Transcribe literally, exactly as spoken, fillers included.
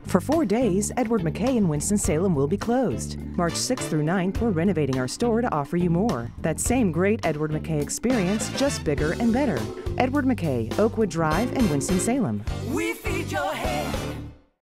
For four days, Edward McKay in Winston-Salem will be closed. March sixth through ninth, we're renovating our store to offer you more. That same great Edward McKay experience, just bigger and better. Edward McKay, Oakwood Drive in Winston-Salem. We feed your head.